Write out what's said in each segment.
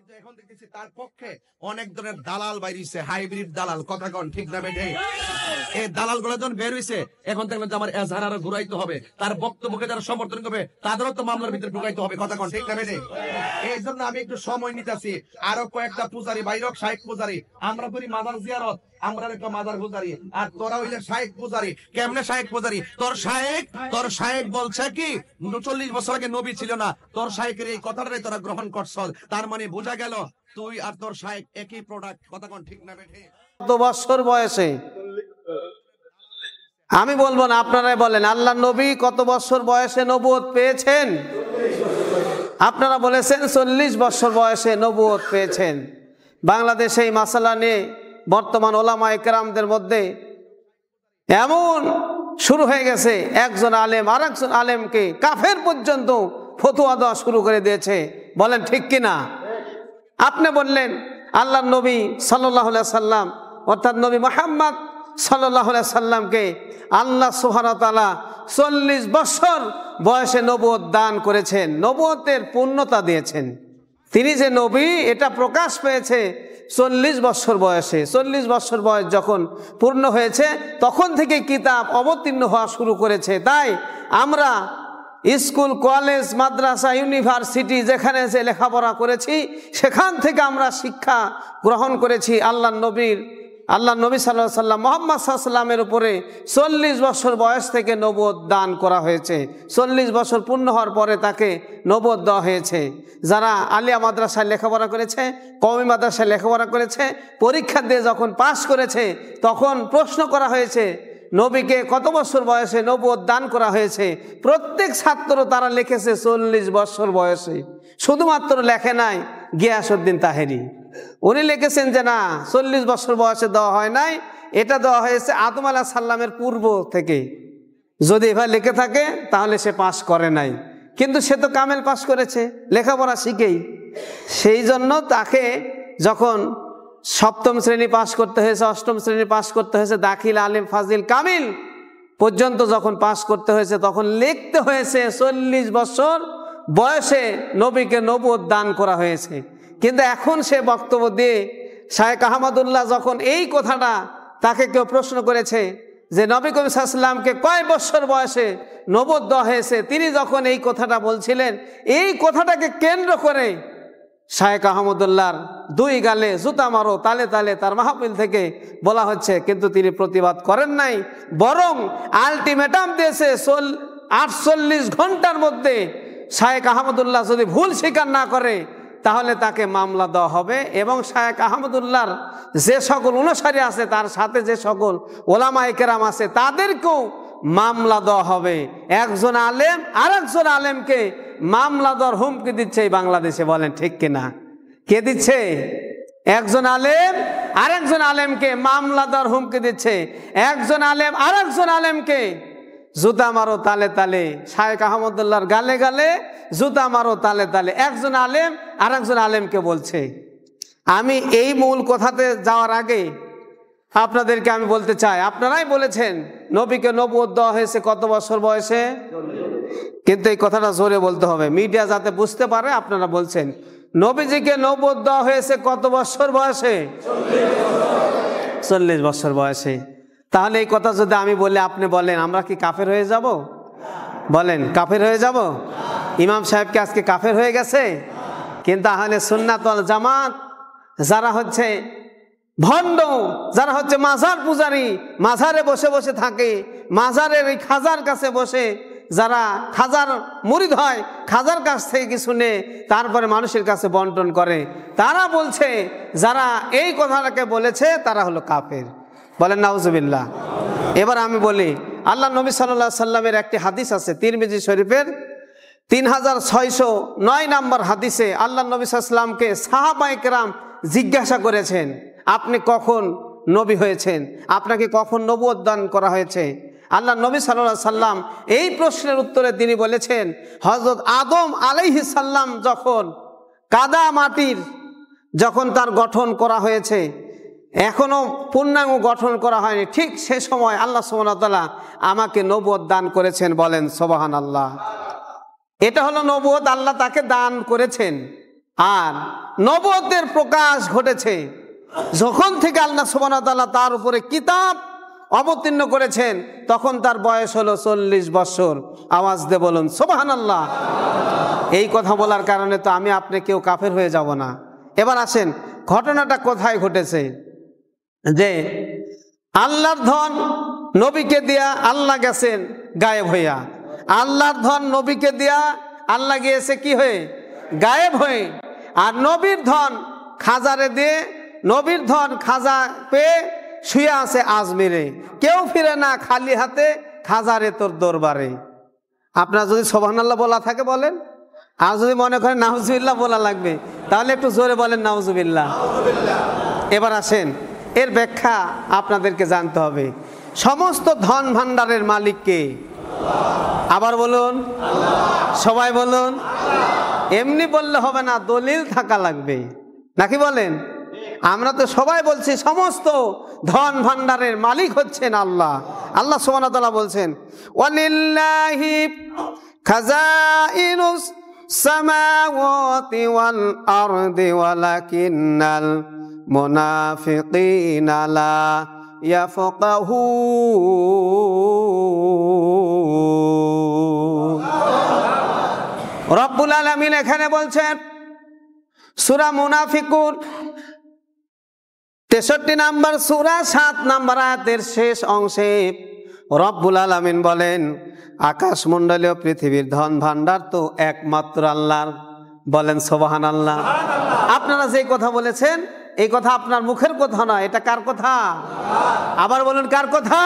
এখন দেখতেছি তার পক্ষে অনেক ধরনের দালাল বাইরিছে, হাইব্রিড দালাল, কথা কোন ঠিক না বেঠে? এই দালাল গুলো যখন বের হইছে, এখন দেখবেন যে আমার এজাহার আরো ঘুরাইতে হবে, তার বক্তব্যকে যারা সমর্থন করবে তাদেরও তো মামলার ভিতরে ঢুকাইতে হবে, কথা কোন ঠিক না বেঠে? এই জন্য আমি একটু সময় নিতেছি। আরো কয়েকটা পূজারি বাইরক, শাইখ পূজারি, আমরা করি মাদার জিয়ারত, আমরা একটা মাদার পূজারি, আর তোরা হইলে শাইখ পূজারি। কেমনে শাইখ পূজারি? তোর শাইখ বলছে কি 40 বছর আগে নবী ছিল না, তোর শাইখের এই কথাটাই তোরা গ্রহণ করছ, তার মানে বোঝা গেল তুই আর তোর শাইখ একই প্রোডাক্ট, কথা কোন ঠিক না বেঠে? কত বছর বয়সে? আমি বলবো না, আপনারাই বলেন। আল্লাহ নবী কত বছর বয়সে নবুয়ত পেয়েছেন? আপনারা বলেছেন 40 বছর বয়সে নবুয়ত পেয়েছেন। বাংলাদেশে এই মাসালা নিয়ে বর্তমান ওলামায়ে কেরামদের মধ্যে এমন শুরু হয়ে গেছে, একজন আলেম আর একজন আলেমকে কাফের পর্যন্ত ফতোয়া দেওয়া শুরু করে দিয়েছে। বলেন ঠিক কিনা? আপনি বললেন আল্লাহ নবী সাল্লাল্লাহু আলাইহি সাল্লাম, অর্থাৎ নবী মুহাম্মদ সাল্লাল্লাহু আলাইহি সাল্লামকে আল্লাহ সুবহানাহু ওয়া তাআলা 40 বছর বয়সে নবুয়ত দান করেছেন, নবুয়তের পূর্ণতা দিয়েছেন। তিনি যে নবী এটা প্রকাশ পেয়েছে 40 বছর বয়সে। 40 বছর বয়স যখন পূর্ণ হয়েছে তখন থেকে কিতাব অবতীর্ণ হওয়া শুরু করেছে। তাই আমরা স্কুল, কলেজ, মাদ্রাসা, ইউনিভার্সিটি যেখানে যে লেখাপড়া করেছি সেখান থেকে আমরা শিক্ষা গ্রহণ করেছি। আল্লাহ নবী সাল্লাল্লাহু আলাইহি সাল্লাম মুহাম্মদ সাল্লাল্লাহু আলাইহি সাল্লামের উপরে 40 বছর বয়স থেকে নবুয়ত দান করা হয়েছে। 40 বছর পূর্ণ হওয়ার পরে তাকে নবুয়ত দেওয়া হয়েছে। যারা আলিয়া মাদ্রাসায় লেখাপড়া করেছে, কওমি মাদ্রাসায় লেখাপড়া করেছে, পরীক্ষা দিয়ে যখন পাশ করেছে তখন প্রশ্ন করা হয়েছে নবীকে কত বছর বয়সে নবুয়ত দান করা হয়েছে। প্রত্যেক ছাত্র তারা লিখেছে 40 বছর বয়সে। শুধুমাত্র লেখে নাই গিয়াসউদ্দিন তাহেরি, উনি লিখেছেন যে না, 40 বছর বয়সে দেওয়া হয় নাই, এটা দেওয়া হয়েছে আদম আলাইহিস সালামের পূর্ব থেকে। যদি এভাবে লিখে থাকে তাহলে সে পাশ করে নাই, কিন্তু সে তো কামেল পাশ করেছে লেখাপড়া শিখেই। সেই জন্য তাকে যখন 7ম শ্রেণী পাশ করতে হয়েছে, 8ম শ্রেণী পাশ করতে হয়েছে, দাখিল, আলিম, ফাজিল, কামিল পর্যন্ত যখন পাশ করতে হয়েছে তখন লিখতে হয়েছে 40 বছর বয়সে নবীকে নবুয়ত দান করা হয়েছে। কিন্তু এখন সে বক্তব্য দিয়ে শায়েখ আহমদুল্লাহ যখন এই কথাটা তাকে কেউ প্রশ্ন করেছে যে নবী করিম সাল্লাল্লাহু আলাইহি ওয়াসাল্লামকে কয় বছর বয়সে নবুয়ত দেওয়া হয়েছে, তিনি যখন এই কথাটা বলছিলেন, এই কথাটাকে কেন্দ্র করে শায়েখ আহমদুল্লাহর 2 গালে জুতা মারো, তালে তালে তার মাহফিল থেকে বলা হচ্ছে। কিন্তু তিনি প্রতিবাদ করেন নাই, বরং আলটিমেটাম দিয়েছে 48 ঘন্টার মধ্যে শায়েখ আহমদুল্লাহ যদি ভুল স্বীকার না করে তাহলে তাকে মামলা দেওয়া হবে। এবং শায়েখ আহমদুল্লাহর যে সকল অনুসারী আছে, তার সাথে যে সকল ওলামায়ে কেরাম আছে, তাদেরকেও মামলা দেওয়া হবে। একজন আলেম আর একজন আলেমকে মামলা দেওয়ার হুমকি দিচ্ছে এই বাংলাদেশে। বলেন ঠিক কিনা? কে দিচ্ছে? একজন আলেম আর একজন আলেমকে মামলা দেওয়ার হুমকি দিচ্ছে। একজন আলেম আর একজন আলেমকে জুতা মারো তালে তালে, শায়েখ আহমদুল্লাহর গালে গালে জুতা মারো তালে তালে, একজন আলেম আর একজন আলেমকে বলছে। আমি এই মূল কথাতে যাওয়ার আগে আপনাদেরকে আমি বলতে চাই, আপনারাই বলেছেন নবীকে নবুয়ত দেওয়া হয়েছে কত বছর বয়সে? কিন্তু এই কথাটা জোরে বলতে হবে, মিডিয়া যাতে বুঝতে পারে। আপনারা বলছেন নবীজিকে নবুয়ত দেওয়া হয়েছে কত বছর বয়সে? 40 বছর বয়সে। তাহলে এই কথা যদি আমি বলি, আপনি বলেন আমরা কি কাফের হয়ে যাব? বলেন কাফের হয়ে যাব? ইমাম সাহেবকে আজকে কাফের হয়ে গেছে? কিন্তু আহলে সুন্নাত ওয়াল জামাত যারা হচ্ছে ভণ্ড, যারা হচ্ছে মাজার পূজারী, মাজারে বসে বসে থাকে, মাজারের এই খাজার কাছে বসে যারা খাজার মুরিদ হয়, খাজার কাছ থেকে কিছু নেয় তারপরে মানুষের কাছে বন্টন করে, তারা বলছে যারা এই কথাটাকে বলেছে তারা হলো কাফের। বলেন নাউজুবিল্লাহ। এবার আমি বলি, আল্লাহ নবী সাল্লাল্লাহু আলাইহি সাল্লামের একটি হাদিস আছে তিরমিজি শরীফের 3609 নম্বর হাদিসে আল্লাহ নবী সাল্লাল্লাহু আলাইহি সাল্লামকে সাহাবায়ে কেরাম জিজ্ঞাসা করেছেন, আপনি কখন নবী হয়েছেন? আপনাকে কখন নবুয়ত দান করা হয়েছে? আল্লাহ নবী সাল্লাল্লাহু আলাইহি সাল্লাম এই প্রশ্নের উত্তরে তিনি বলেছেন, হযরত আদম আলাইহিস সালাম যখন কাদা মাটির যখন তার গঠন করা হয়েছে, এখনো পূর্ণাঙ্গ গঠন করা হয়নি, ঠিক সে সময় আল্লাহ সুবহানাহু ওয়া তাআলা আমাকে নবুয়ত দান করেছেন। বলেন সুবহানাল্লাহ। এটা হলো নবুয়ত, আল্লাহ তাকে দান করেছেন। আর নবুয়তের প্রকাশ ঘটেছে যখন থেকে আল্লাহ সুবহানাহু ওয়া তাআলা তার উপরে কিতাব অবতীর্ণ করেছেন, তখন তার বয়স হলো 40 বছর। আওয়াজ দিয়ে বলুন সুবহানাল্লাহ। এই কথা বলার কারণে তো আমি আপনি কেউ কাফের হয়ে যাব না। এবার আসেন, ঘটনাটা কোথায় ঘটেছে? যে আল্লাহর ধন নবীকে দিয়া আল্লাহ গেছেন গায়েব হইয়া, আল্লাহর ধন নবীকে দিয়া আল্লাহ গিয়েছে কি হয়ে? গায়েব হয়ে। আর নবীর ধন খাজারে দিয়ে, নবীর ধন খাজা পেয়ে শুয়ে আছে আজমিরে, কেউ ফিরে না খালি হাতে, খাজারে তোর দরবারে। আপনার যদি সুবহানাল্লাহ বলা থাকে বলেন, আর যদি মনে করেন নাউজুবিল্লাহ বলা লাগবে তাহলে একটু জোরে বলেন নাউজুবিল্লাহ। এবার আসেন, এর ব্যাখ্যা আপনাদেরকে জানতে হবে। সমস্ত ধন ভাণ্ডারের মালিক কে? আবার বলুন, সবাই বলুন। এমনি বললে হবে না, দলিল থাকা লাগবে, নাকি বলেন? আমরা তো সবাই বলছি সমস্ত ধন ভাণ্ডারের মালিক হচ্ছেন আল্লাহ। আল্লাহ সুবহানাহু ওয়া তাআলা বলছেন, ওয়ালিল্লাহি খাযাইনুস সামাওয়াতি ওয়াল আরদি ওয়ালাকিন্নাল মুনাফিকিনা লা ইয়াফকাহুন। রব্বুল আলামিন এখানে বলছেন সূরা মুনাফিকুন 63 নম্বর সূরা 7 নম্বর আয়াতের শেষ অংশে রব্বুল আলামিন বলেন, আকাশমণ্ডলীয় পৃথিবীর ধন ভাণ্ডার তো একমাত্র আল্লাহর। বলেন সুবহানাল্লাহ। আপনারা যে কথা বলেছেন এই কথা আপনার মুখের কথা নয়, এটা কার কথা? আবার বলুন, কার কথা?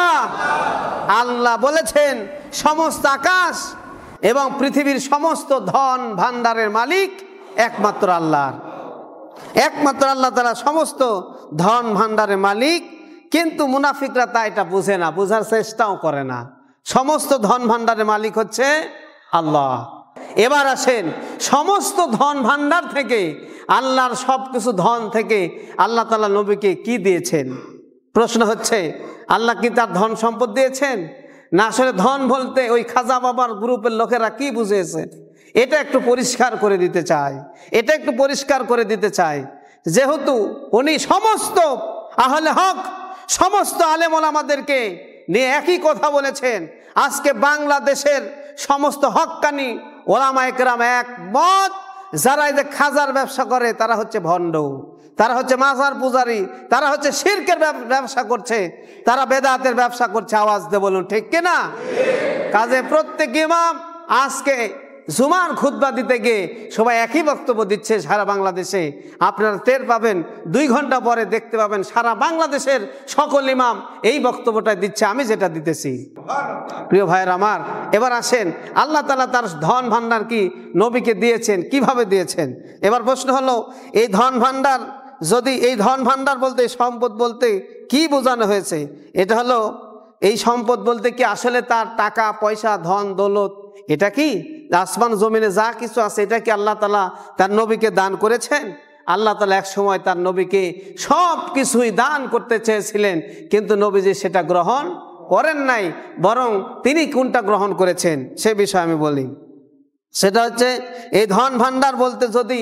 আল্লাহ বলেছেন সমস্ত আকাশ এবং পৃথিবীর সমস্ত ধন ভাণ্ডারের মালিক একমাত্র আল্লাহর। একমাত্র আল্লাহ তাআলা সমস্ত ধন ভাণ্ডারের মালিক। কিন্তু মুনাফিকরা তা এটা বুঝে না, বোঝার চেষ্টাও করে না। সমস্ত ধন ভাণ্ডারের মালিক হচ্ছে আল্লাহ। এবার আসেন, সমস্ত ধন ভাণ্ডার থেকে, আল্লাহর সব কিছু ধন থেকে আল্লাহ তাআলা নবীকে কি দিয়েছেন? প্রশ্ন হচ্ছে, আল্লাহ কি তার ধন সম্পদ দিয়েছেন? না আসলে ধন বলতে ওই খাজা বাবার গ্রুপের লোকেরা কি বুঝেছে? এটা একটু পরিষ্কার করে দিতে চাই, এটা একটু পরিষ্কার করে দিতে চাই। যেহেতু উনি সমস্ত আহলে হক, সমস্ত আলেম ওলামাদেরকে নিয়ে একই কথা বলেছেন, আজকে বাংলাদেশের সমস্ত হক্কানি ওলামায়ে কেরাম একমত, যারা এই যে খাজার ব্যবসা করে তারা হচ্ছে ভণ্ড, তারা হচ্ছে মাজার পূজারী, তারা হচ্ছে শিরকের ব্যবসা করছে, তারা বেদাতের ব্যবসা করছে। আওয়াজ দিয়ে বলুন ঠিক কিনা? কাজে প্রত্যেক ইমাম আজকে জুমার খুতবা দিতে গিয়ে সবাই একই বক্তব্য দিচ্ছে সারা বাংলাদেশে। আপনারা টের পাবেন, 2 ঘন্টা পরে দেখতে পাবেন সারা বাংলাদেশের সকল ইমাম এই বক্তব্যটা দিচ্ছে, আমি যেটা দিতেছি। প্রিয় ভাইয়ের আমার, এবার আসেন, আল্লাহ তাআলা তার ধন ভাণ্ডার কি নবীকে দিয়েছেন, কিভাবে দিয়েছেন? এবার প্রশ্ন হলো, এই ধন ভাণ্ডার, যদি এই ধন ভাণ্ডার বলতে সম্পদ বলতে কি বোঝানো হয়েছে? এটা হলো, এই সম্পদ বলতে কি আসলে তার টাকা পয়সা ধন দৌলত, এটা কি আসমান জমিনে যা কিছু আছে এটা কি আল্লাহ তাআলা তার নবীকে দান করেছেন? আল্লাহ তাআলা এক সময় তার নবীকে সব কিছুই দান করতে চেয়েছিলেন, কিন্তু নবীজি সেটা গ্রহণ করেন নাই, বরং তিনি কোনটা গ্রহণ করেছেন সে বিষয়ে আমি বলি। সেটা হচ্ছে, এই ধন ভাণ্ডার বলতে যদি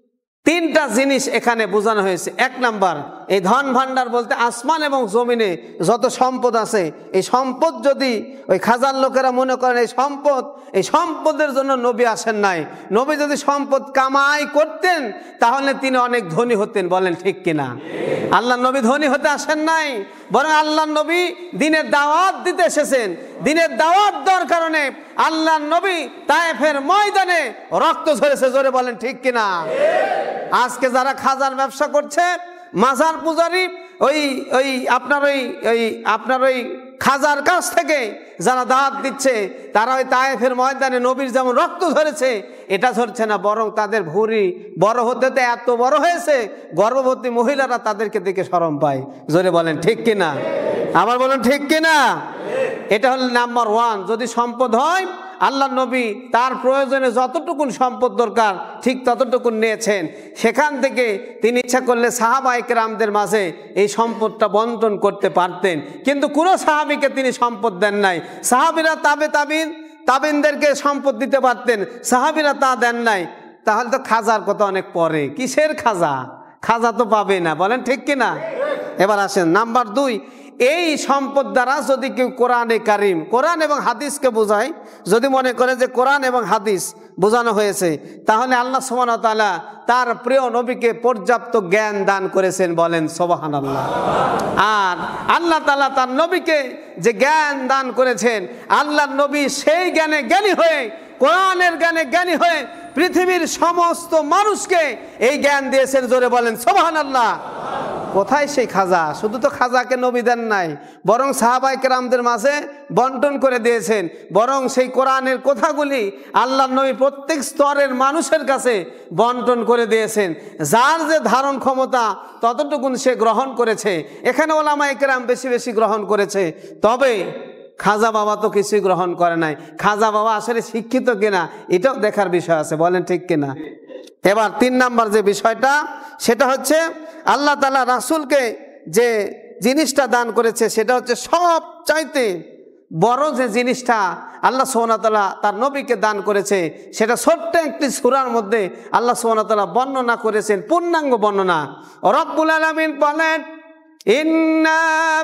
3টা জিনিস এখানে বোঝানো হয়েছে। 1 নাম্বার, এই ধন ভাণ্ডার বলতে আসমান এবং জমিনে যত সম্পদ আছে, এই সম্পদ যদি ওই খাজার লোকেরা মনে করেন এই সম্পদের জন্য নবী আসেন নাই, নবী যদি সম্পদ কামাই করতেন তাহলে তিনি অনেক ধনী হতেন। বলেন ঠিক কিনা? আল্লাহ নবী ধনী হতে আসেন নাই, বরং আল্লাহ নবী দিনের দাওয়াত দিতে এসেছেন। দিনের দাওয়াত দেওয়ার কারণে আল্লাহ নবী তায়েফের ময়দানে রক্ত ঝরেছে। জোরে বলেন ঠিক কিনা? আজকে যারা খাজার ব্যবসা করছে, মাজার পূজারী, আপনার ওই খাজার কাছ থেকে যারা দাওয়াত দিচ্ছে, তারা ওই তায়েফের ময়দানে নবীর যেমন রক্ত ঝরেছে এটা ঝরছে না, বরং তাদের ভুঁড়ি বড় হতে এত বড় হয়েছে, গর্ভবতী মহিলারা তাদেরকে দেখে শরম পায়। জোরে বলেন ঠিক কিনা? আবার বলেন ঠিক কিনা? এটা হল নাম্বার 1। যদি সম্পদ হয়, আল্লাহ নবী তার প্রয়োজনে যতটুকুন সম্পদ দরকার ঠিক ততটুকুন নিয়েছেন। সেখান থেকে তিনি ইচ্ছা করলে সাহাবায়ে কেরামদের মাঝে এই সম্পদটা বন্টন করতে পারতেন, কিন্তু কোনো সাহাবীকে তিনি সম্পদ দেন নাই। সাহাবীরা তাবিনদেরকে সম্পদ দিতে পারতেন, সাহাবীরা তা দেন নাই। তাহলে তো খাজার কথা অনেক পরে। কিসের খাজা? খাজা তো পাবে না, বলেন ঠিক কিনা? এবার আসেন নাম্বার 2, এই সম্পদ দ্বারা যদি কেউ কোরআনে কারিম, কোরআন এবং হাদিসকে বোঝায়, যদি মনে করে যে কোরআন এবং হাদিস বোঝানো হয়েছে, তাহলে আল্লাহ সুবহানাহু ওয়া তাআলা তার প্রিয় নবীকে পর্যাপ্ত জ্ঞান দান করেছেন, বলেন সুবহানাল্লাহ। আর আল্লাহ তাআলা তার নবীকে যে জ্ঞান দান করেছেন, আল্লাহর নবী সেই জ্ঞানে জ্ঞানী হয়ে, কোরআনের জ্ঞানে জ্ঞানী হয়ে পৃথিবীর সমস্ত মানুষকে এই জ্ঞান দিয়েছেন, জোরে বলেন সুবহানাল্লাহ। কোথায় সেই খাজা? শুধু তো খাজাকে নবী দেন নাই, বরং সাহাবায়ে কেরামদের মাঝে বন্টন করে দিয়েছেন। বরং সেই কোরআনের কথাগুলি আল্লাহর নবী প্রত্যেক স্তরের মানুষের কাছে বন্টন করে দিয়েছেন। যার যে ধারণ ক্ষমতা ততটুকুন সে গ্রহণ করেছে। এখানে ওলামায়ে কেরাম বেশি বেশি গ্রহণ করেছে, তবে খাজা বাবা তো কিছুই গ্রহণ করে নাই। খাজা বাবা আসলে শিক্ষিত কিনা এটাও দেখার বিষয় আছে, বলেন ঠিক কিনা? এবার 3 নাম্বার যে বিষয়টা, সেটা হচ্ছে আল্লাহ তাআলা রাসূলকে যে জিনিসটা দান করেছে, সেটা হচ্ছে সব চাইতে বড় যে জিনিসটা আল্লাহ সুবহানাহু ওয়া তাআলা তার নবীকে দান করেছে, সেটা ছোট্ট একটি সূরার মধ্যে আল্লাহ সুবহানাহু ওয়া তাআলা বর্ণনা করেছেন, পূর্ণাঙ্গ বর্ণনা। রব্বুল আলামিন বলেন, ইন্না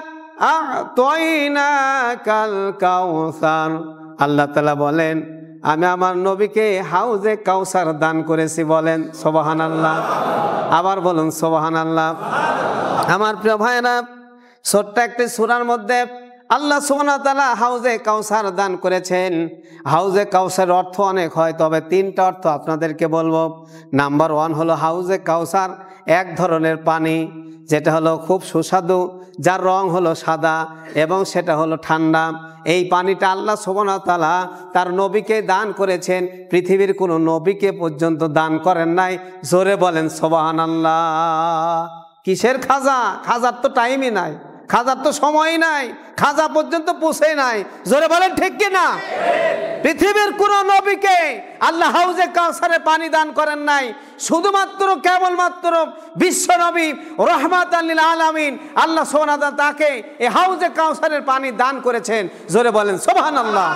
আ'তাইনাকাল কাউসার। আল্লাহ তাআলা বলেন, আমি আমার নবীকে হাউজে কাউসার দান করেছি, বলেন সুবহানাল্লাহ। আবার বলুন সুবহানাল্লাহ। আমার প্রিয় ভাইরা, ছোট্ট একটি সূরার মধ্যে আল্লাহ সুবহানাহু ওয়া তাআলা হাউজে কাউসার দান করেছেন। হাউজে কাউসার অর্থ অনেক হয়, তবে 3টা অর্থ আপনাদেরকে বলবো। নাম্বার 1 হলো হাউজে কাউসার এক ধরনের পানি, যেটা হলো খুব সুস্বাদু, যার রং হলো সাদা এবং সেটা হলো ঠান্ডা। এই পানিটা আল্লাহ সুবহানাহু ওয়া তাআলা তার নবীকে দান করেছেন, পৃথিবীর কোনো নবীকে পর্যন্ত দান করেন নাই, জোরে বলেন সুবহানাল্লাহ। কিসের খাজা? খাজার তো টাইমই নাই, খাজার তো সময়ই নাই, খাজা পর্যন্ত পৌঁছে নাই, জোরে বলেন ঠিক কিনা? পৃথিবীর কোন নবীকে আল্লাহ হাউজে কাউসারে পানি দান করেন নাই, শুধুমাত্র কেবলমাত্র বিশ্ব নবী রাহমাতাল লিল আলামিন আল্লাহ সুবহানাহু ওয়া তাআলা তাকে এই হাউজে কাউসারের পানি দান করেছেন, জোরে বলেন সুবহানাল্লাহ।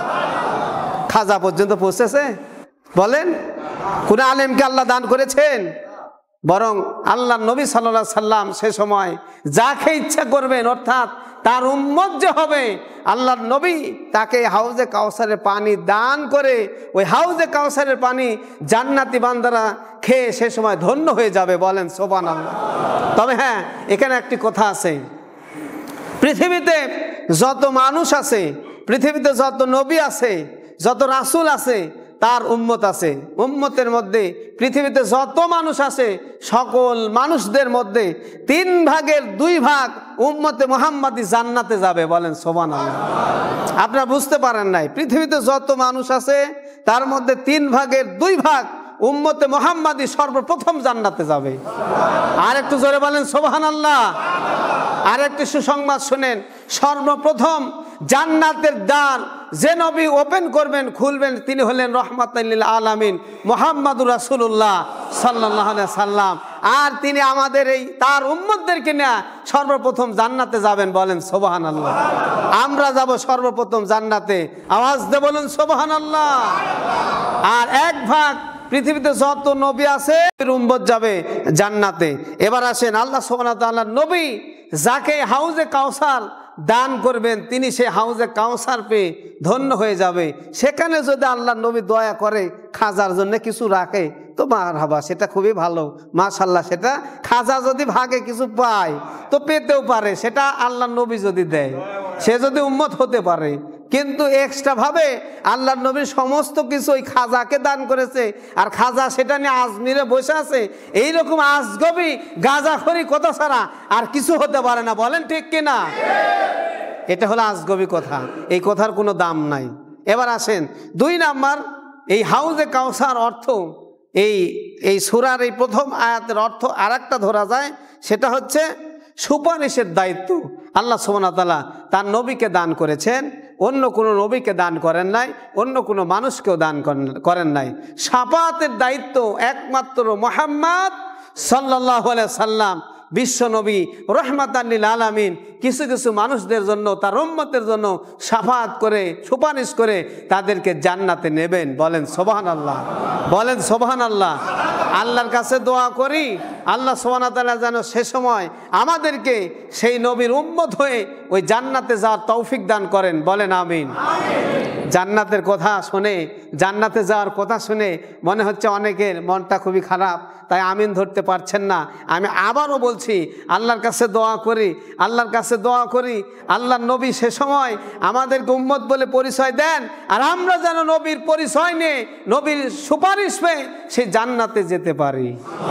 খাজা পর্যন্ত পৌঁছেছে? বলেন, কোন আলেমকে আল্লাহ দান করেছেন? বরং আল্লাহ নবী সাল্লাল্লাহু আলাইহি সাল্লাম সে সময় যাকে ইচ্ছা করবেন, অর্থাৎ তার উম্মত যে হবে, আল্লাহর নবী তাকে হাউজে কাউসারের পানি দান করে ওই হাউজে কাউসারের পানি জান্নাতি বান্দারা খেয়ে সে সময় ধন্য হয়ে যাবে, বলেন সুবহানাল্লাহ। তবে হ্যাঁ, এখানে একটি কথা আছে, পৃথিবীতে যত মানুষ আছে, পৃথিবীতে যত নবী আছে, যত রাসূল আছে, তার উম্মত আছে। উম্মতের মধ্যে পৃথিবীতে যত মানুষ আছে, সকল মানুষদের মধ্যে 3 ভাগের 2 ভাগ উম্মতে মুহাম্মাদি জান্নাতে যাবে, বলেন সুবহানাল্লাহ। আপনারা বুঝতে পারেন নাই, পৃথিবীতে যত মানুষ আছে তার মধ্যে 3 ভাগের 2 ভাগ উম্মতে মুহাম্মাদি সর্বপ্রথম জান্নাতে যাবে। আর একটু জোরে বলেন সুবহানাল্লাহ। আর একটি সুসংবাদ শুনেন, সর্বপ্রথম জান্নাতের দ্বার যে নবী ওপেন করবেন, খুলবেন, তিনি হলেন রাহমাতাল লিল আলামিন মুহাম্মাদুর রাসূলুল্লাহ সাল্লাল্লাহু আলাইহি সাল্লাম। আর তিনি আমাদের এই তার উম্মতদেরকে নিয়ে সর্বপ্রথম জান্নাতে যাবেন, বলেন সুবহানাল্লাহ। আমরা যাব সর্বপ্রথম জান্নাতে, আওয়াজ দিয়ে বলুন সুবহানাল্লাহ। আর 1 ভাগ পৃথিবীতে যত নবী আছে উম্মত যাবে জান্নাতে। এবার আসেন, আল্লাহ সুবহানাহু ওয়া তাআলার নবী যাকে হাউজে কাউসার দান করবেন, তিনি সেই হাউজে কাউসার পেয়ে ধন্য হয়ে যাবে। সেখানে যদি আল্লাহর নবী দয়া করে খাজার জন্য কিছু রাখে তো মারহাবা, সেটা খুবই ভালো, মাশাআল্লাহ। সেটা খাজা যদি ভাগে কিছু পায় তো পেতেও পারে, সেটা আল্লাহর নবী যদি দেয়, সে যদি উম্মত হতে পারে। কিন্তু এক্সট্রা ভাবে আল্লাহর নবী সমস্ত কিছু ওই খাজাকে দান করেছে, আর খাজা সেটা নিয়ে আজমিরে বসে আছে, এইরকম আজগবি গাঁজাখড়ি কথা ছাড়া আর কিছু হতে পারে না, বলেন ঠিক কিনা? এটা হলো আজগবি কথা, এই কথার কোনো দাম নাই। এবার আসেন 2 নাম্বার, এই হাউজে কাউসার অর্থ, এই সূরার এই প্রথম আয়াতের অর্থ আরেকটা ধরা যায়, সেটা হচ্ছে সুপারিশের দায়িত্ব আল্লাহ সুবহানাহু ওয়া তাআলা তার নবীকে দান করেছেন, অন্য কোনো নবীকে দান করেন নাই, অন্য কোনো মানুষকেও দান করেন নাই। শাফাআতের দায়িত্ব একমাত্র মুহাম্মদ সাল্লাল্লাহু আলাইহি সাল্লাম বিশ্ব নবী রহমাতান লিল আলামিন কিছু কিছু মানুষদের জন্য, তার উম্মতের জন্য শাফাআত করে, সুপারিশ করে তাদেরকে জান্নাতে নেবেন। বলেন সুবহানাল্লাহ, বলেন সুবহানাল্লাহ। আল্লাহর কাছে দোয়া করি আল্লাহ সুবহানাহু ওয়া তাআলা যেন সে সময় আমাদেরকে সেই নবীর উম্মত হয়ে ওই জান্নাতে যাওয়ার তৌফিক দান করেন। বলেন আমিন। জান্নাতের কথা শুনে, জান্নাতে যাওয়ার কথা শুনে মনে হচ্ছে অনেকের মনটা খুবই খারাপ, তাই আমিন ধরতে পারছেন না। আমি আবারও বলছি, আল্লাহর কাছে দোয়া করি, আল্লাহর কাছে দোয়া করি আল্লাহর নবী সে সময় আমাদেরকে উম্মত বলে পরিচয় দেন, আর আমরা যেন নবীর পরিচয় নিয়ে, নবীর সুপারিশ পেয়ে সেই জান্নাতে যেতে পারি।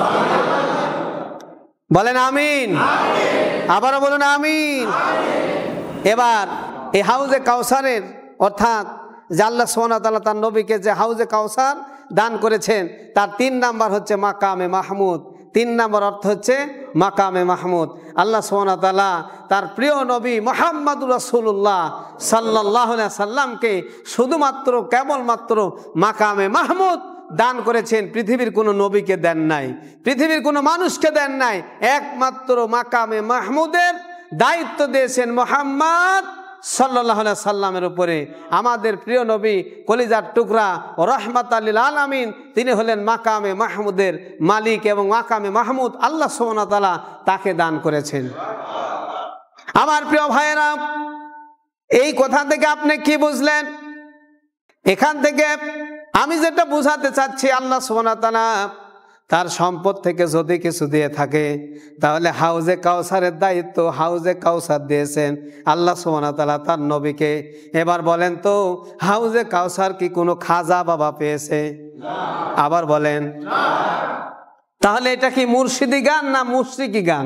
বলেন আমিন। আবারও বলুন আমিন। এবার এই হাউজে কাউসারের অর্থাৎ যে আল্লাহ সুবহানাহু ওয়া তাআলা তার নবীকে যে হাউজে কাউসার দান করেছেন, তার 3 নাম্বার হচ্ছে মাকামে মাহমুদ। 3 নাম্বার অর্থ হচ্ছে মাকামে মাহমুদ। আল্লাহ সুবহানাহু ওয়া তাআলা তার প্রিয় নবী মুহাম্মদুর রাসূলুল্লাহ সাল্লাল্লাহু আলাইহি সাল্লামকে শুধুমাত্র কেবলমাত্র মাকামে মাহমুদ দান করেছেন, পৃথিবীর কোনো নবীকে দেন নাই, পৃথিবীর কোনো মানুষকে দেন নাই। একমাত্র মাকামে মাহমুদের দায়িত্ব দিয়েছেন মুহাম্মদ সাল্লাল্লাহু আলাইহি সাল্লামের উপরে। আমাদের প্রিয় নবী কলিজার টুকরা ও রাহমাতাল লিল আলামিন, তিনি হলেন মাকামে মাহমুদের মালিক, এবং মাকামে মাহমুদ আল্লাহ সুবহানাহু ওয়া তাআলা তাকে দান করেছেন। আমার প্রিয় ভাইয়েরা, এই কথা থেকে আপনি কি বুঝলেন? এখান থেকে আমি যেটা বোঝাতে চাচ্ছি, আল্লাহ সুবহানাহু ওয়া তাআলা তার সম্পদ থেকে যদি কিছু দিয়ে থাকে, তাহলে হাউজে কাউসারের দায়িত্ব, হাউজে কাউসার দিয়েছেন আল্লাহ সুবহানাহু ওয়া তাআলা তার নবীকে। এবার বলেন তো, হাউজে কাউসার কি কোনো খাজা বাবা পেয়েছে? আবার বলেন। তাহলে এটা কি মুর্শিদি গান না মুশরিকি গান?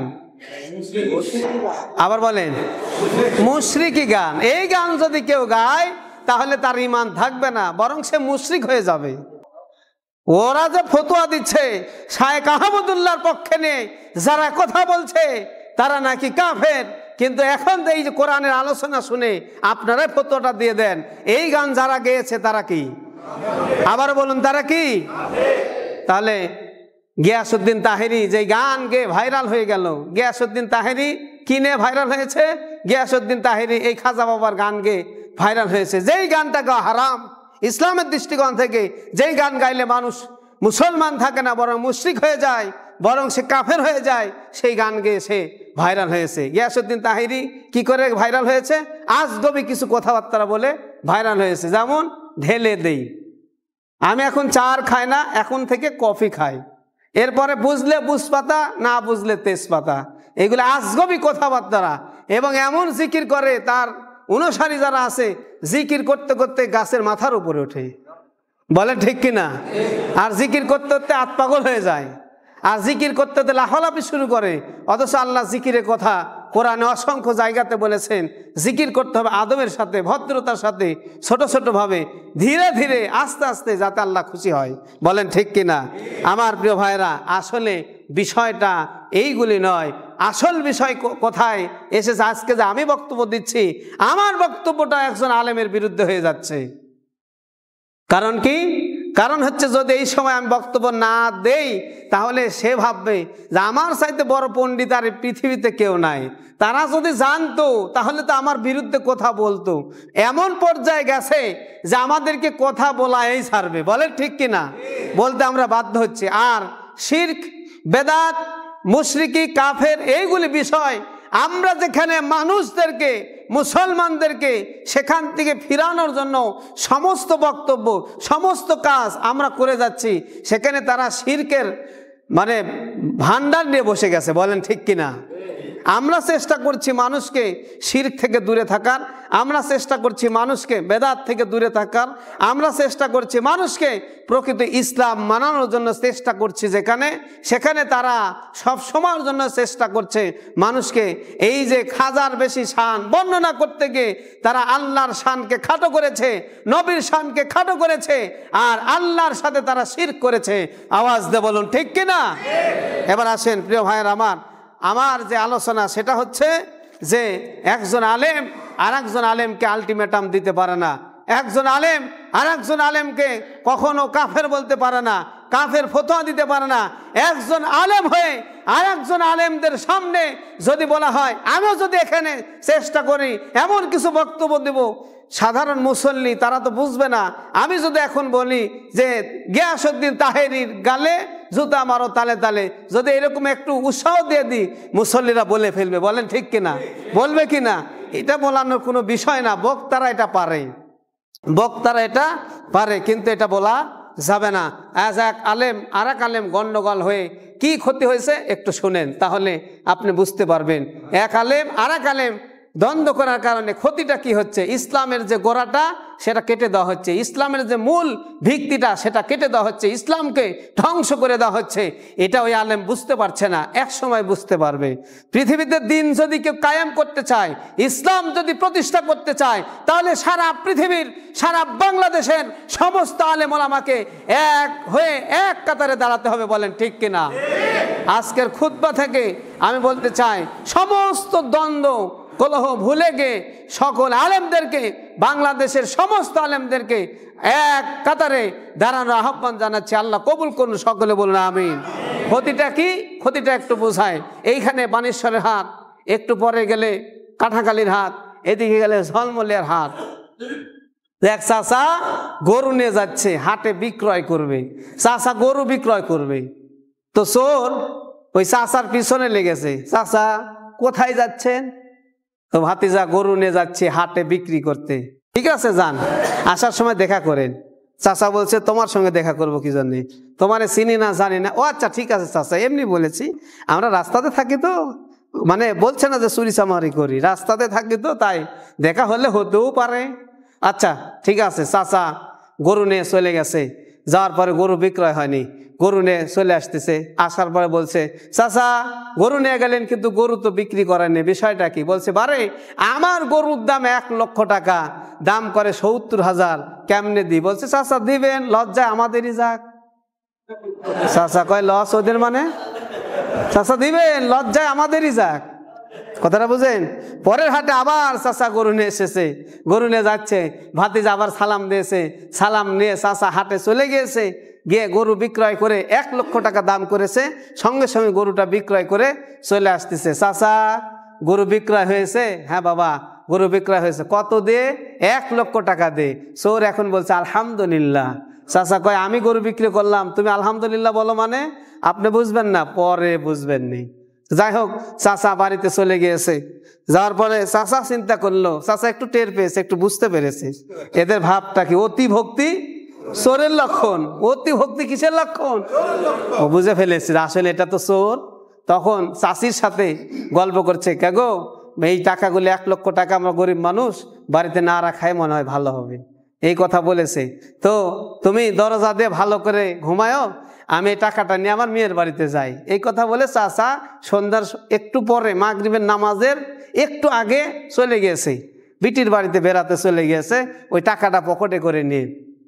আবার বলেন, মুশরিকি গান। এই গান যদি কেউ গায় তাহলে তার ঈমান থাকবে না, বরং সে মুশরিক হয়ে যাবে। ওরা যে ফতোয়া দিচ্ছে শায়েখ আহমদুল্লাহর পক্ষে নিয়ে যারা কথা বলছে তারা নাকি কাফের, কিন্তু এখন এই যে কোরআনের আলোচনা শুনে আপনারাই ফতোয়াটা দিয়ে দেন এই গান যারা গেয়েছে তারা কি? আবার বলুন, তারা কি? তাহলে গিয়াসউদ্দিন তাহেরি যে গান গেয়ে ভাইরাল হয়ে গেল, গিয়াসউদ্দিন তাহেরি কিনে ভাইরাল হয়েছে? গিয়াসউদ্দিন তাহেরি এই খাজা বাবার গান গেয়ে ভাইরাল হয়েছে। যেই গানটা গাওয়া হারাম ইসলামের দৃষ্টিকোণ থেকে, যেই গান গাইলে মানুষ মুসলমান থাকে না বরং মুশরিক হয়ে যায়, বরং সে কাফের হয়ে যায়, সেই গান গেয়ে সে ভাইরাল হয়েছে। গিয়াসউদ্দিন তাহেরি কি করে ভাইরাল হয়েছে? আজগবি কিছু কথাবার্তা বলে ভাইরাল হয়েছে। যেমন, ঢেলে দেই, আমি এখন চা খাই না, এখন থেকে কফি খাই, এরপরে বুঝলে বুঝপাতা, না বুঝলে তেজপাতা। এগুলো আজগবি কথাবার্তা। এবং এমন জিকির করে, তার অনুসারী যারা আছে জিকির করতে করতে গাছের মাথার উপরে ওঠে। বলে ঠিক কিনা? আর জিকির করতে করতে আত্মাগল হয়ে যায়, আর জিকির করতে করতে লাফালাফি শুরু করে। অথচ আল্লাহ জিকিরের কথা কোরআনে অসংখ্য জায়গাতে বলেছেন, জিকির করতে হবে আদবের সাথে, ভদ্রতার সাথে, ছোট ছোট ভাবে, ধীরে ধীরে, আস্তে আস্তে, যাতে আল্লাহ খুশি হয়। বলেন ঠিক কিনা? আমার প্রিয় ভাইরা, আসলে বিষয়টা এইগুলি নয়। আসল বিষয় কোথায় এসেছে? আজকে যে আমি বক্তব্য দিচ্ছি, আমার বক্তব্যটা একজন আলেমের বিরুদ্ধে হয়ে যাচ্ছে। কারণ কি? কারণ হচ্ছে, যদি এই সময় আমি বক্তব্য না দেই তাহলে সে ভাববে যে আমার চাইতে বড় পণ্ডিত আর পৃথিবীতে কেউ নাই। তারা যদি জানতো তাহলে তো আমার বিরুদ্ধে কথা বলতো। এমন পর্যায়ে গেছে যে আমাদেরকে কথা বলাই ছাড়বে। বলে ঠিক কিনা? বলতে আমরা বাধ্য হচ্ছি। আর শিরক, বেদাত, মুশরিকি, কাফের, এইগুলি বিষয় আমরা যেখানে মানুষদেরকে, মুসলমানদেরকে সেখান থেকে ফিরানোর জন্য সমস্ত বক্তব্য, সমস্ত কাজ আমরা করে যাচ্ছি, সেখানে তারা শিরকের ভান্ডার নিয়ে বসে গেছে। বলেন ঠিক কিনা? আমরা চেষ্টা করছি মানুষকে শিরক থেকে দূরে থাকার, আমরা চেষ্টা করছি মানুষকে বেদাত থেকে দূরে থাকার, আমরা চেষ্টা করছি মানুষকে প্রকৃত ইসলাম মানানোর জন্য চেষ্টা করছি। সেখানে তারা সব সময়ের জন্য চেষ্টা করছে মানুষকে এই যে খাজার বেশি শান বর্ণনা করতে গিয়ে তারা আল্লাহর শানকে খাটো করেছে, নবীর শানকে খাটো করেছে, আর আল্লাহর সাথে তারা শিরক করেছে। আওয়াজ দিয়ে বলুন ঠিক কিনা? এবার আসেন প্রিয় ভাইয়ের, আমার যে আলোচনা সেটা হচ্ছে যে একজন আলেম আর একজন আলেমকে আলটিমেটাম দিতে পারে না, একজন আলেম আর একজন আলেমকে কখনো কাফের বলতে পারে না, কাফের ফতোয়া দিতে পারে না। একজন আলেম হয়ে আর একজন আলেমদের সামনে যদি বলা হয়, আমিও যদি এখানে চেষ্টা করি এমন কিছু বক্তব্য দেব, সাধারণ মুসল্লি তারা তো বুঝবে না। আমি যদি এখন বলি যে গিয়াসউদ্দিন তাহেরির গালে জুতা মারো তালে তালে, যদি এরকম একটু উৎসাহ দিয়ে দিই, মুসল্লিরা বলে ফেলবে। বলেন ঠিক কিনা? বলবে কিনা? এটা বলানোর কোনো বিষয় না। বক্তারা এটা পারে, বক্তারা এটা পারে, কিন্তু এটা বলা যাবে না। আজ এক আলেম আর এক আলেম গন্ডগোল হয়ে কি ক্ষতি হয়েছে একটু শুনেন, তাহলে আপনি বুঝতে পারবেন। এক আলেম আর এক আলেম দ্বন্দ্ব করার কারণে ক্ষতিটা কি হচ্ছে? ইসলামের যে গোড়াটা সেটা কেটে দেওয়া হচ্ছে, ইসলামের যে মূল ভিত্তিটা সেটা কেটে দেওয়া হচ্ছে, ইসলামকে ধ্বংস করে দেওয়া হচ্ছে। এটা ওই আলেম বুঝতে পারছে না, এক সময় বুঝতে পারবে। পৃথিবীতে দিন যদি কেউ কায়েম করতে চায়, ইসলাম যদি প্রতিষ্ঠা করতে চায়, তাহলে সারা পৃথিবীর, সারা বাংলাদেশের সমস্ত আলেম ওলামাকে এক হয়ে এক কাতারে দাঁড়াতে হবে। বলেন ঠিক কিনা? আজকের খুতবা থেকে আমি বলতে চাই, সমস্ত দ্বন্দ্ব কলহ ভুলে গিয়ে সকল আলেমদেরকে, বাংলাদেশের সমস্ত আলেমদেরকে এক কাতারে দাঁড়ানোর আহ্বান জানাচ্ছি। আল্লাহ কবুল করুন, সকলে বলুন আমিন। ক্ষতিটা কি? ক্ষতিটা একটু বোঝায়। এইখানে বানেশ্বরের হাট, একটু পরে গেলে কাঁঠাকালির হাট, এদিকে গেলে ঝলমলিয়ার হাট। এক চাচা গরু নিয়ে যাচ্ছে, হাটে বিক্রয় করবে। চাচা গরু বিক্রয় করবে, তো চোর ওই চাচার পিছনে লেগেছে। চাচা কোথায় যাচ্ছেন? তো ভাতিজা গরু নিয়ে যাচ্ছে হাটে বিক্রি করতে। ঠিক আছে, যান, আসার সময় দেখা করেন। চাচা বলছে তোমার সঙ্গে দেখা করবো কি জন্যে? তোমারে চিনি না জানি না। ও আচ্ছা ঠিক আছে চাচা, এমনি বলেছি, আমরা রাস্তাতে থাকি তো, মানে বলছে না যে চুরি চামারি করি, রাস্তাতে থাকি তো, তাই দেখা হলে হতেও পারে। আচ্ছা ঠিক আছে। চাচা গরু নিয়ে চলে গেছে, যাওয়ার পরে গরু বিক্রয় হয়নি, গরু নিয়ে চলে আসতেছে। আসার পরে বলছে, চাচা গরু নিয়ে গেলেন কিন্তু গরু তো বিক্রি করেননি, বিষয়টা কি? বলছে, বারে আমার গরুর দাম 1 লক্ষ টাকা, দাম করে 70,000, কেমনে দিই? বলছে, চাচা দিবেন, লজ্জায় আমাদেরই যাক। চাচা কয়, লস ওদের মানে? চাচা দিবেন, লজ্জায় আমাদেরই যাক। কথাটা বুঝেন? পরের হাটে আবার চাচা গরু নিয়ে এসেছে, গরু নিয়ে যাচ্ছে, ভাতিজা আবার সালাম দিয়েছে, সালাম নিয়ে চাচা হাটে চলে গিয়েছে, গিয়ে গরু বিক্রয় করে 1 লক্ষ টাকা দাম করেছে, সঙ্গে সঙ্গে গরুটা বিক্রয় করে চলে আসতেছে। চাচা গরু বিক্রয় হয়েছে? হ্যাঁ বাবা গরু বিক্রয় হয়েছে। কত দে? 1 লক্ষ টাকা দে। চোর এখন বলছে আলহামদুলিল্লাহ। চাচা কয়, আমি গরু বিক্রি করলাম, তুমি আলহামদুলিল্লাহ বলো মানে? আপনি বুঝবেন না, পরে বুঝবেন নি। যাই হোক, চাচা বাড়িতে চলে গিয়েছে। যাওয়ার পরে চাচা চিন্তা করলো, চাচা একটু টের পেয়েছে, একটু বুঝতে পেরেছে এদের ভাবটা কি। অতি ভক্তি চোরের লক্ষণ। অতি ভক্তি কিসের লক্ষণ? ও বুঝে ফেলেছে আসলে এটা তো চোর। তখন চাচির সাথে গল্প করছে, কে গো এই টাকাগুলি 1 লক্ষ টাকা আমরা গরিব মানুষ, বাড়িতে না রাখাই মনে হয় ভালো হবে, এই কথা বলেছে। তো তুমি দরজা দিয়ে ভালো করে ঘুমায়ও, আমি এই টাকাটা নিয়ে আমার মেয়ের বাড়িতে যাই। এই কথা বলে চাচা সন্ধ্যার একটু পরে, মাগরিবের নামাজের একটু আগে চলে গিয়েছে, বিটির বাড়িতে বেড়াতে চলে গিয়েছে, ওই টাকাটা পকেটে করে নিয়ে।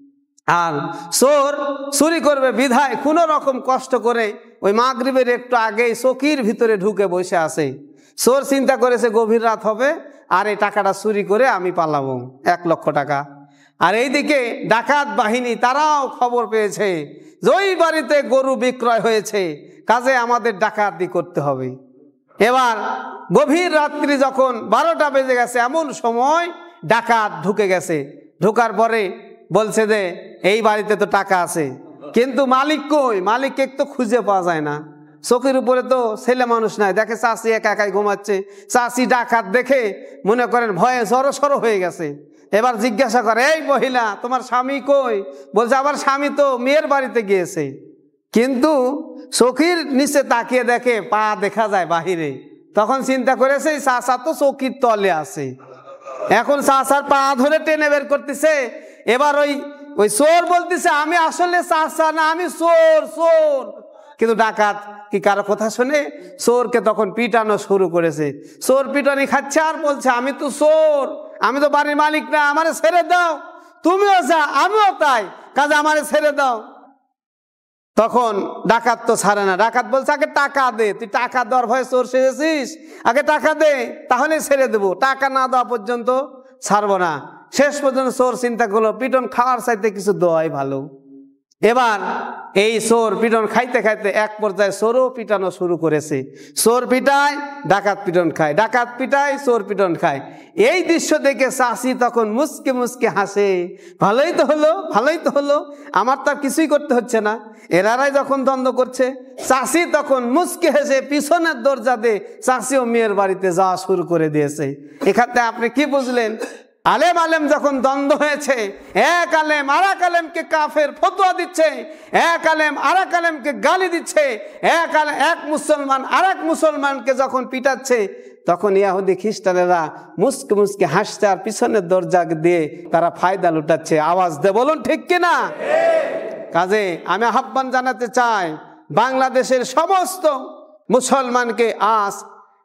আর চোর চুরি করবে বিধায় কোনো রকম কষ্ট করে ওই মাগরিবের একটু আগেই চকির ভিতরে ঢুকে বসে আছে। চোর চিন্তা করেছে গভীর রাত হবে, আর এই টাকাটা চুরি করে আমি পালাবো, 1 লক্ষ টাকা। আর এইদিকে ডাকাত বাহিনী তারাও খবর পেয়েছে যে ওই বাড়িতে গরু বিক্রয় হয়েছে, কাজে আমাদের ডাকাতি করতে হবে। এবার গভীর রাত্রি যখন 12টা বেজে গেছে, এমন সময় ডাকাত ঢুকে গেছে। ঢোকার পরে বলছে যে এই বাড়িতে তো টাকা আছে, কিন্তু মালিক কই? মালিককে তো খুঁজে পাওয়া যায় না। চোখের উপরে তো ছেলে মানুষ নাই, দেখে চাষি একা একাই ঘুমাচ্ছে। চাষি ডাকাত দেখে মনে করেন ভয়ে জড়সড় হয়ে গেছে। এবার জিজ্ঞাসা করে, এই মহিলা তোমার স্বামী কই? বলছে, আমার স্বামী তো মেয়ের বাড়িতে গিয়েছে। কিন্তু চোখের নিচে তাকিয়ে দেখে পা দেখা যায় বাহিরে। তখন চিন্তা করেছে চাচা তো চৌকির তলে আছে। এখন চাচার পা ধরে টেনে বের করতেছে। এবার ওই চোর বলতেছে, আমি আসলে চাচা না, আমি চোর চোর। কিন্তু ডাকাত কি কারো কথা শুনে? চোরকে তখন পিটানো শুরু করেছে। চোর পিটানি খাচ্ছে আর বলছে, আমি তো চোর, আমি তো বাড়ির মালিক না, আমারে ছেড়ে দাও। তুমিও যা, আমিও তাই, কাজে আমারে ছেড়ে দাও। তখন ডাকাত তো ছাড়ে না। ডাকাত বলছে, আগে টাকা দে, তুই টাকা দেওয়ার ভয়ে চোর সেজেছিস, আগে টাকা দে, তাহলে ছেড়ে দেবো, টাকা না দেওয়া পর্যন্ত ছাড়বো না। শেষ পর্যন্ত চোর চিন্তা করলো, পিটন খাওয়ার চাইতে কিছু দেওয়াই ভালো। এবার এই চোর পিটন খাইতে খাইতে এক পর্যায়ে চোরও পিটানো শুরু করেছে। চোর পিটায়, ডাকাত পিটন খায়, ডাকাত পিটায়, চোর পিটন খায়। এই দৃশ্য দেখে চাষি তখন মুচকে মুচকে হাসে, ভালোই তো হলো, ভালোই তো হলো, আমার তো আর কিছুই করতে হচ্ছে না। এরারাই যখন দ্বন্দ্ব করছে, চাষি তখন মুচকে হেসে পিছনের দরজা দিয়ে চাষিও মেয়ের বাড়িতে যাওয়া শুরু করে দিয়েছে। এখানে আপনি কি বুঝলেন? আলেম আলেম যখন দ্বন্দ্ব হয়েছে, এক আলেম আর এক আলেমকে কাফের ফতোয়া দিচ্ছে, এক আলেম আর এক আলেমকে গালি দিচ্ছে, এক মুসলমান আর এক মুসলমানকে যখন পিটাচ্ছে, তখন ইহুদি খ্রিস্টানেরা মুসকে মুসকে হাসছে আর পিছনের দরজা দিয়ে তারা ফায়দা লুটাচ্ছে। আওয়াজ দে বলুন ঠিক কিনা? কাজে আমি আহ্বান জানাতে চাই, বাংলাদেশের সমস্ত মুসলমানকে আজ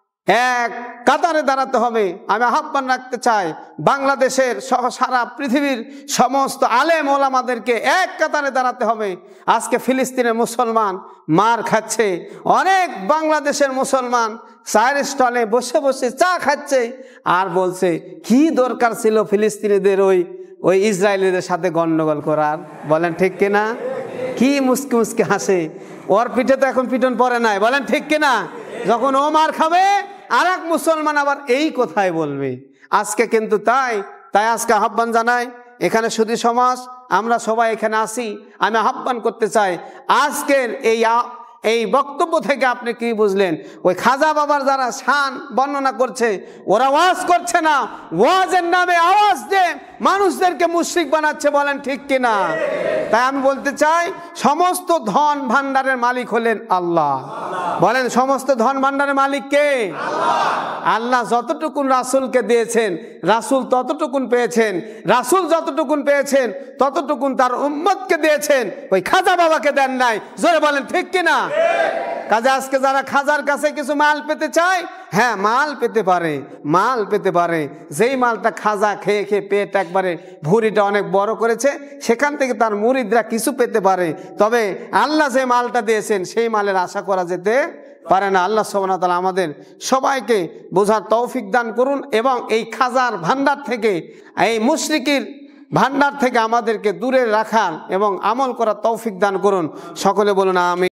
এক কাতারে দাঁড়াতে হবে। আমি আহ্বান রাখতে চাই, বাংলাদেশের সহ সারা পৃথিবীর সমস্ত আলেম ওলামাদেরকে এক কাতারে দাঁড়াতে হবে। আজকে ফিলিস্তিনের মুসলমান মার খাচ্ছে, অনেক বাংলাদেশের মুসলমান চায়ের স্টলে বসে বসে চা খাচ্ছে আর বলছে কি দরকার ছিল ফিলিস্তিনিদের ওই ইসরায়েলিদের সাথে গন্ডগোল করার। বলেন ঠিক কিনা? কি মুসকে মুসকে হাসে। ওর পিঠে তো এখন পিটন পড়ে নাই। বলেন ঠিক কিনা? যখন ও মার খাবে আর এক মুসলমান আবার এই কথাই বলবে। আজকে কিন্তু তাই আজকে আহ্বান জানাই, এখানে সুধী সমাজ আমরা সবাই এখানে আসি, আমি আহ্বান করতে চাই, আজকের এই বক্তব্য থেকে আপনি কি বুঝলেন? ওই খাজা বাবার যারা শান বর্ণনা করছে, ওরা ওয়াজ করছে না, ওয়াজের নামে আওয়াজ দিয়ে মানুষদেরকে মুশরিক বানাচ্ছে। বলেন ঠিক কিনা? তাই আমি বলতে চাই, সমস্ত ধন ভান্ডারের মালিক হলেন আল্লাহ। বলেন সমস্ত ধন ভান্ডারের মালিক কে? আল্লাহ যতটুকুন রাসূলকে দিয়েছেন, রাসূল ততটুকুন পেয়েছেন, রাসূল যতটুকুন পেয়েছেন ততটুকুন তার উম্মতকে দিয়েছেন, ওই খাজা বাবাকে দেন নাই। জোরে বলেন ঠিক কিনা? কাজে আজকে যারা খাজার কাছে কিছু মাল পেতে চায়, হ্যাঁ মাল পেতে পারে, মাল পেতে পারে। যেই মালটা খাজা খেয়ে খেয়ে পেট একবারে ভুঁড়িটা অনেক বড় করেছে, সেখান থেকে তার মুরিদরা কিছু পেতে পারে। তবে আল্লাহ যে মালটা দিয়েছেন সেই মালের আশা করা যেতে পারে না। আল্লাহ সুবহানাহু ওয়া তাআলা আমাদের সবাইকে বোঝার তৌফিক দান করুন এবং এই খাজার ভান্ডার থেকে, এই মুশরিকির ভান্ডার থেকে আমাদেরকে দূরে রাখার এবং আমল করার তৌফিক দান করুন। সকলে বলুন আমিন।